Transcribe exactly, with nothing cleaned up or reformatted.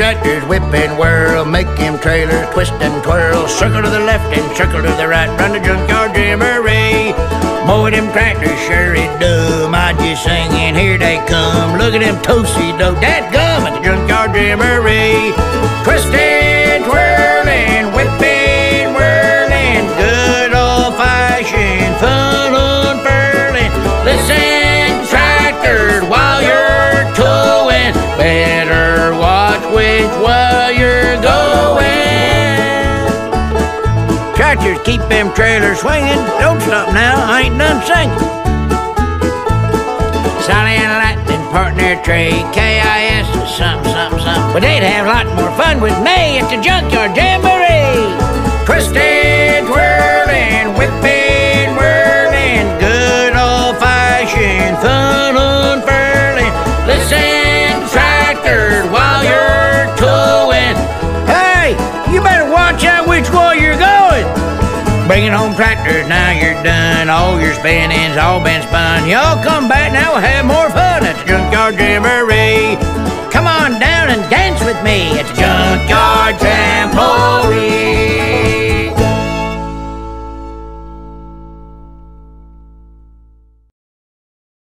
tractors whip and whirl, make them trailers twist and twirl, circle to the left and circle to the right, run the junkyard jamboree. More of them tractors sure it do, I just singing, here they come. Look at them toasty-do, dadgum at the junkyard jamboree. Twisting, twirling, whipping, whirling, good old-fashioned fun unfurling. Listen, tractors, while you're towing, better watch which way you're going. Tractors keep them trailers swinging. Don't stop now, I ain't done singing. Sally and Lightning partner trade, K I S is something, something, something. But they'd have a lot more fun with me at the junkyard jamboree. Twisting, twirling, whipping, whirling, good old-fashioned fun unfurling. Listen, tractors, while you're towing, hey, you better watch out which way you're going. Bringing home tractors, now you're done. All your spinning's all been spun. Y'all come back now, we'll have more fun at the junkyard jamboree. Come on down and dance with me at the junkyard jamboree.